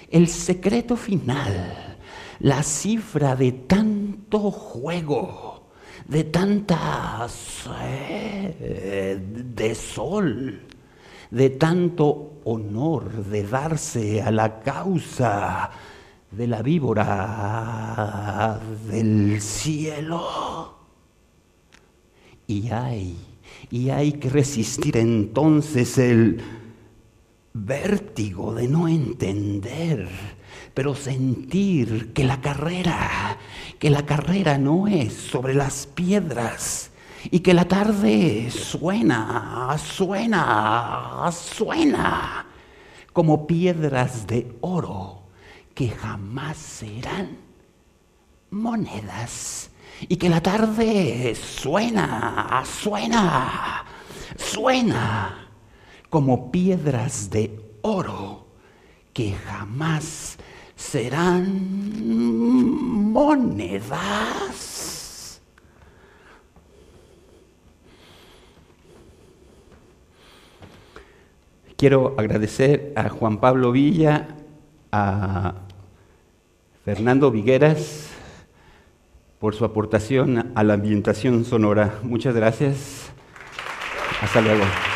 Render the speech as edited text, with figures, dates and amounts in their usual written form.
el secreto final, la cifra de tanto juego, de tanta sed de sol, de tanto honor de darse a la causa de la víbora del cielo. Y hay que resistir entonces el vértigo de no entender, pero sentir que la carrera no es sobre las piedras y que la tarde suena como piedras de oro que jamás serán monedas. Y que la tarde suena como piedras de oro que jamás serán monedas. Quiero agradecer a Juan Pablo Villa, a Fernando Vigueras, por su aportación a la ambientación sonora. Muchas gracias. Hasta luego.